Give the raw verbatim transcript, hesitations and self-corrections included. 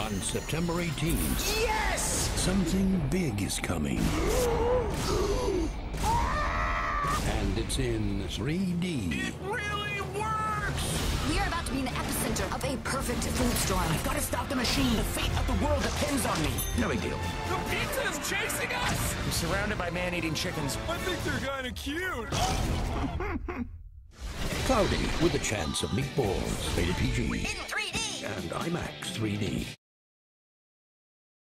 on September eighteenth. Yes! Something big is coming. And it's in three D. It really works! We are about to be in the epicenter of a perfect food storm. I've got to stop the machine. The fate of the world depends on me. No big deal. The pizza is chasing us! I'm surrounded by man-eating chickens. I think they're kind of cute. Cloudy with a Chance of Meatballs. Rated P G. In three D! And IMAX three D.